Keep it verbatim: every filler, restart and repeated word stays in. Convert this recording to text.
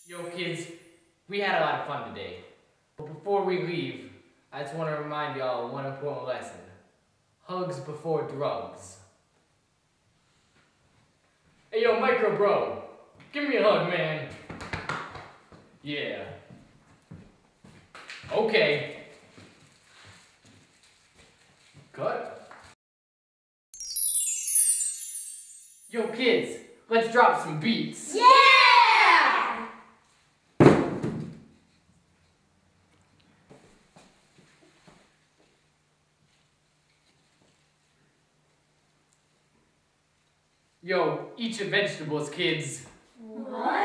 Yo kids, we had a lot of fun today. But before we leave, I just want to remind y'all one important lesson. Hugs before drugs. Hey yo, Micro Bro, give me a hug, man. Yeah. Okay. Cut. Yo kids, let's drop some beats. Yeah! Yo, eat your vegetables, kids. What?